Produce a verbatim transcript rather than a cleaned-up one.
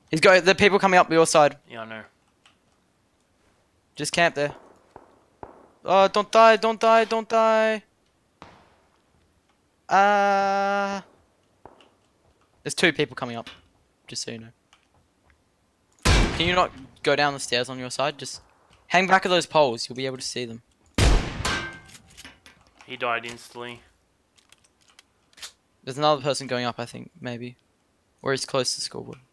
He's got the people coming up your side. Yeah, I know. Just camp there. Oh, don't die, don't die, don't die. Ah. Uh, there's two people coming up. Just so you know. Can you not go down the stairs on your side? Just hang back of those poles. You'll be able to see them. He died instantly. There's another person going up, I think, maybe. Or he's close to scoreboard.